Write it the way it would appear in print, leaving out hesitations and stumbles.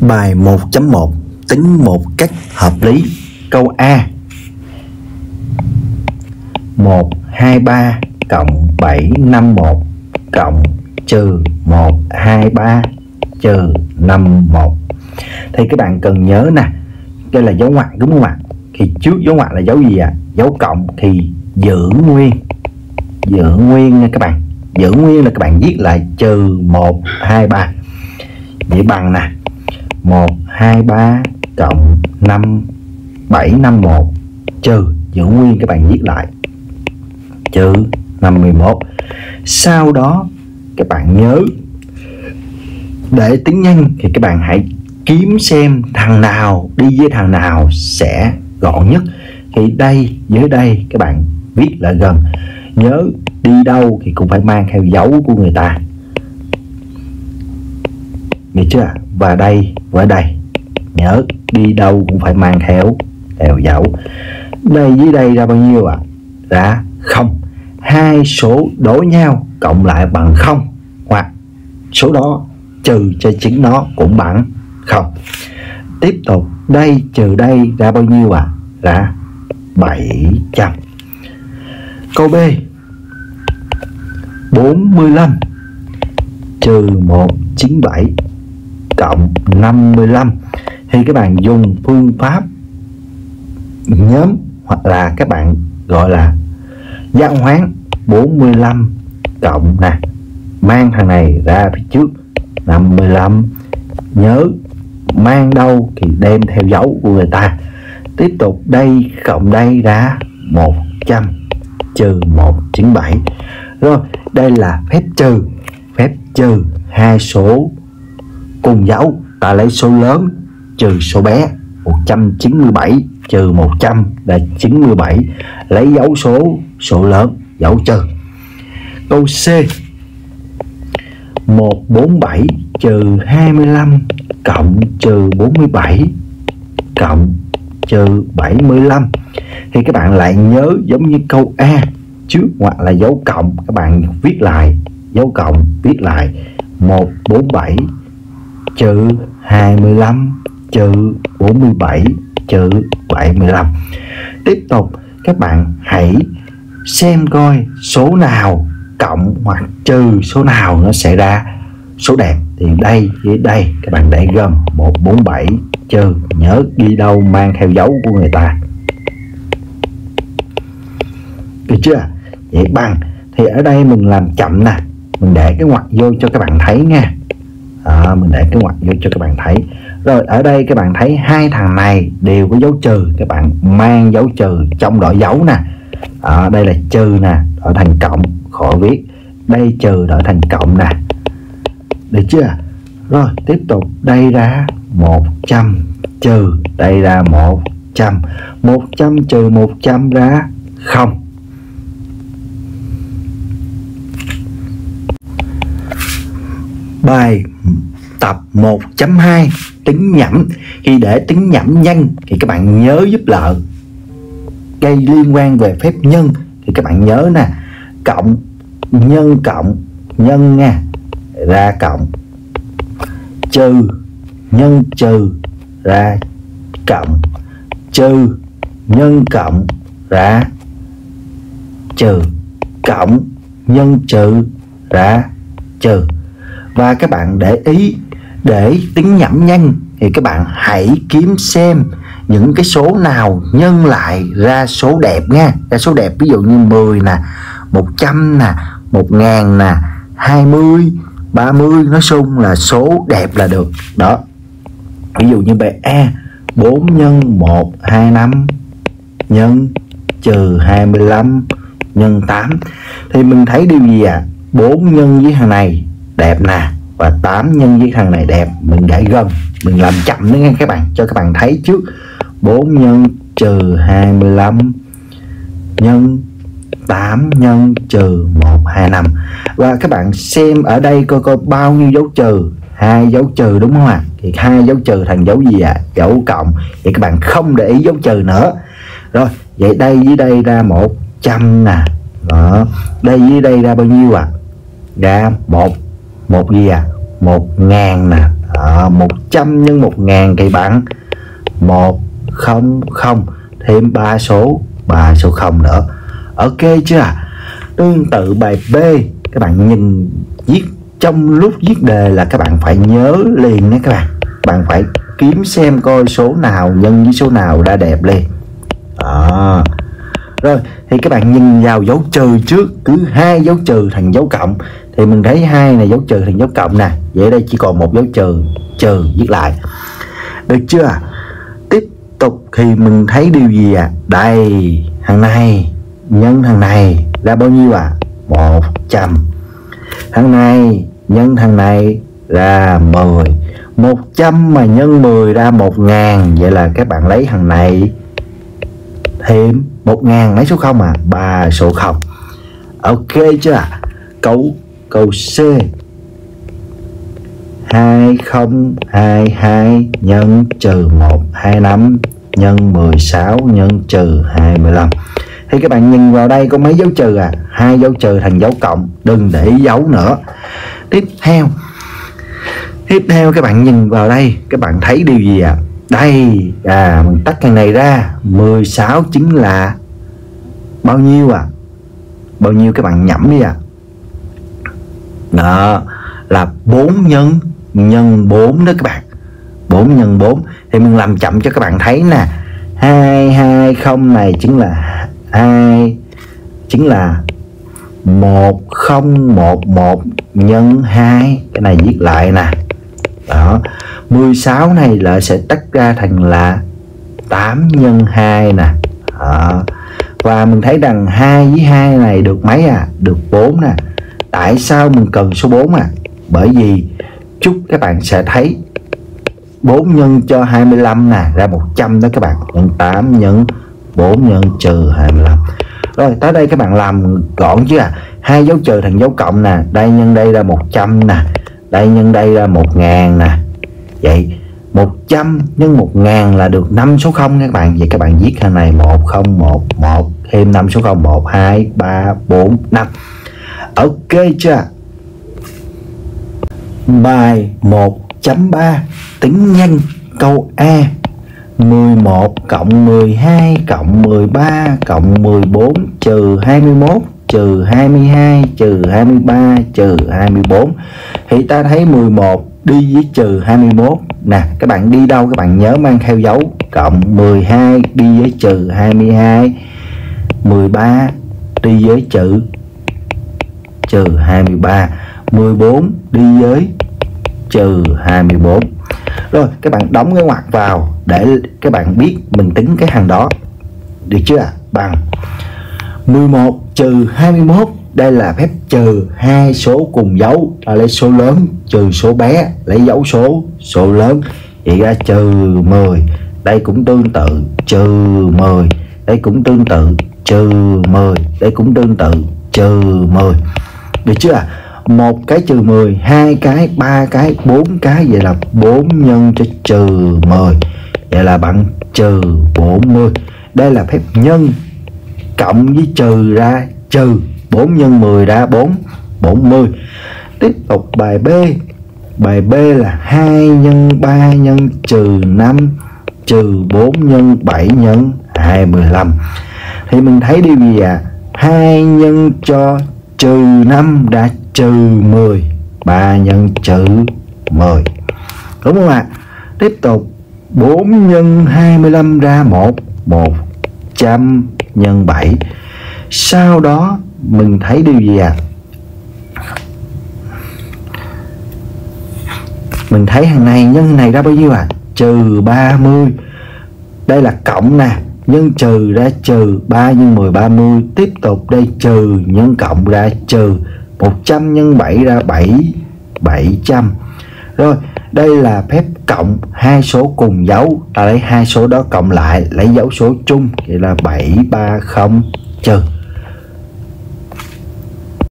Bài 1.1 tính một cách hợp lý. Câu A: 123 cộng 751 cộng trừ 123 trừ 51. Thì các bạn cần nhớ nè, đây là dấu ngoặc đúng không ạ? Thì trước dấu ngoặc là dấu gì ạ? Dấu cộng thì giữ nguyên. Giữ nguyên nha các bạn. Giữ nguyên là các bạn viết lại trừ 123. Vậy bằng nè, 123 cộng 751 trừ giữ nguyên, các bạn viết lại trừ 51. Sau đó các bạn nhớ để tính nhân thì các bạn hãy kiếm xem thằng nào đi với thằng nào sẽ gọn nhất. Thì đây với đây các bạn viết lại gần. Nhớ đi đâu thì cũng phải mang theo dấu của người ta, được chưa? Và đây với đây nhớ đi đâu cũng phải mang theo dấu. Đây với đây ra bao nhiêu ạ? Ra 0. Hai số đối nhau cộng lại bằng 0, hoặc số đó trừ cho chính nó cũng bằng 0. Tiếp tục đây trừ đây ra bao nhiêu ạ? Ra 700. Câu B: 45 trừ 197 cộng 55. Thì các bạn dùng phương pháp nhóm hoặc là các bạn gọi là giao hoán. 45 cộng nè, mang thằng này ra phía trước 55, nhớ mang đâu thì đem theo dấu của người ta. Tiếp tục đây cộng đây ra 100 trừ 197. Rồi đây là phép trừ. Phép trừ hai số cùng dấu, ta lấy số lớn trừ số bé. 197 trừ 100 là 97, lấy dấu số lớn, dấu trừ. Câu C: 147 trừ 25 cộng trừ 47 cộng trừ 75. Thì các bạn lại nhớ giống như câu A, trước hoặc là dấu cộng các bạn viết lại dấu cộng, viết lại 147 trừ 25 trừ 47 trừ 75. Tiếp tục các bạn hãy xem coi số nào cộng hoặc trừ số nào nó sẽ ra số đẹp. Thì đây với đây các bạn để gần 147 trừ, nhớ đi đâu mang theo dấu của người ta, được chưa? Vậy bằng. Thì ở đây mình làm chậm nè, mình để cái ngoặc vô cho các bạn thấy nha. Mình để cái ngoặc vô cho các bạn thấy. Rồi ở đây các bạn thấy hai thằng này đều có dấu trừ, các bạn mang dấu trừ trong đổi dấu nè. Đây là trừ nè, đổi thành cộng, khỏi viết. Đây trừ đổi thành cộng nè, được chưa? Rồi tiếp tục đây ra 100 trừ đây ra 100. 100 trừ 100 ra 0. Bài tập 1.2 tính nhẩm. Khi để tính nhẩm nhân thì các bạn nhớ giúp lợi cây liên quan về phép nhân. Thì các bạn nhớ nè, cộng nhân nha, ra cộng, trừ nhân trừ ra cộng, trừ nhân cộng ra trừ, cộng nhân trừ ra trừ. Và các bạn để ý, để tính nhẩm nhân thì các bạn hãy kiếm xem những cái số nào nhân lại ra số đẹp nha, ra số đẹp. Ví dụ như 10 nè, 100 nè, 1000 nè, 20, 30, nói chung là số đẹp là được. Đó. Ví dụ như bài A: 4 nhân 125 nhân trừ 25 nhân 8. Thì mình thấy điều gì ạ? 4 nhân với thằng này đẹp nè, và 8 nhân với thằng này đẹp. Mình để gần, mình làm chậm nữa nha các bạn, cho các bạn thấy trước. 4 nhân trừ 25 nhân 8 nhân trừ 125. Và các bạn xem ở đây coi bao nhiêu dấu trừ. 2 dấu trừ đúng không ạ? Thì 2 dấu trừ thành dấu gì ạ? Dấu cộng. Vậy các bạn không để ý dấu trừ nữa. Rồi vậy đây với đây ra 100 nè. Đó. Đây với đây ra bao nhiêu ạ? Ra một gì à? 1000 nè. 100 nhân 1000 thì bằng 100, thêm 3 số 0 nữa. Ok chưa? Tương tự bài B, các bạn nhìn viết trong lúc viết đề là các bạn phải nhớ liền nha các bạn. Bạn phải kiếm xem coi số nào nhân với số nào ra đẹp liền. Rồi thì các bạn nhìn vào dấu trừ trước, cứ 2 dấu trừ thành dấu cộng thì mình thấy 2 này dấu trừ thành dấu cộng nè, vậy đây chỉ còn một dấu trừ viết lại. Được chưa? Tiếp tục thì mình thấy điều gì đây, thằng này nhân thằng này ra bao nhiêu 100. Thằng này nhân thằng này ra 10. 100 mà nhân 10 ra 1000, vậy là các bạn lấy thằng này thêm 1000 mấy số 0 3 số 0. Ok chưa? Câu C, 2022 nhân trừ 125 nhân 16 nhân trừ 25. Thì các bạn nhìn vào đây có mấy dấu trừ 2 dấu trừ thành dấu cộng, đừng để dấu nữa. Tiếp theo các bạn nhìn vào đây, các bạn thấy điều gì đây? Mình tách cái này ra, 16 chính là bao nhiêu bao nhiêu các bạn nhẩm đi đó là 4 nhân 4 đó các bạn. 4 nhân 4 thì mình làm chậm cho các bạn thấy nè. 220 này chính là 1011 nhân 2, cái này viết lại nè. Đó, 16 này lại sẽ tách ra thành là 8 nhân 2 nè. Đó. Và mình thấy rằng 2 với 2 này được mấy được 4 nè. Tại sao mình cần số 4 Bởi vì chút các bạn sẽ thấy 4 nhân cho 25 nè, ra 100 đó các bạn. Nhân 8 nhân 4 nhân trừ 25. Rồi tới đây các bạn làm gọn chưa 2 dấu trừ thành dấu cộng nè. Đây nhân đây ra 100 nè, đây nhân đây ra 1000 nè. Vậy 100 nhân 1000 là được 5 số 0 các bạn. Vậy các bạn viết hàng này 1011 thêm 5 số 0, 1 2 3 4 5. Ok chưa? Bài 1.3 tính nhân câu A. 11 cộng 12 cộng 13 cộng 14 trừ 21 trừ 22 trừ 23 trừ 24. Thì ta thấy 11 đi với trừ 21 nè. Các bạn đi đâu các bạn nhớ mang theo dấu cộng. 12 đi với trừ 22, 13 đi với trừ 23, 14 đi với trừ 24. Rồi các bạn đóng cái ngoặc vào để các bạn biết mình tính cái hàng đó. Được chưa? Bằng 11 trừ 21. Đây là phép trừ 2 số cùng dấu, lấy số lớn trừ số bé, lấy dấu số lớn, vậy ra trừ 10. Đây cũng tương tự trừ 10, đây cũng tương tự trừ 10, đây cũng tương tự trừ 10. Được chưa? Một cái trừ 10, 2 cái, 3 cái, 4 cái, vậy là 4 nhân cho trừ 10, vậy là bằng trừ 40. Đây là phép nhân cộng với trừ ra trừ. 4 nhân 10 ra 40. Tiếp tục bài B. Bài B là 2 nhân 3 nhân trừ 5 trừ 4 nhân 7 nhân 25. Thì mình thấy điều gì 2 nhân cho trừ 5 ra trừ 10, 3 nhân trừ 10. Đúng không Tiếp tục 4 nhân 25 ra 100 nhân 7. Sau đó mình thấy điều gì Mình thấy hàng này nhân hàng này ra bao nhiêu Trừ 30. Đây là cộng nè, nhân trừ ra trừ, 3 nhân 10 30. Tiếp tục đây trừ nhân cộng ra trừ, 100 nhân 7 ra 700. Rồi đây là phép cộng 2 số cùng dấu, ta lấy 2 số đó cộng lại, lấy dấu số chung, vậy là 730 trừ.